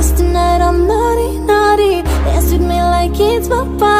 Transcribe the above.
'cause tonight I'm naughty, naughty. Dance with me like it's my party.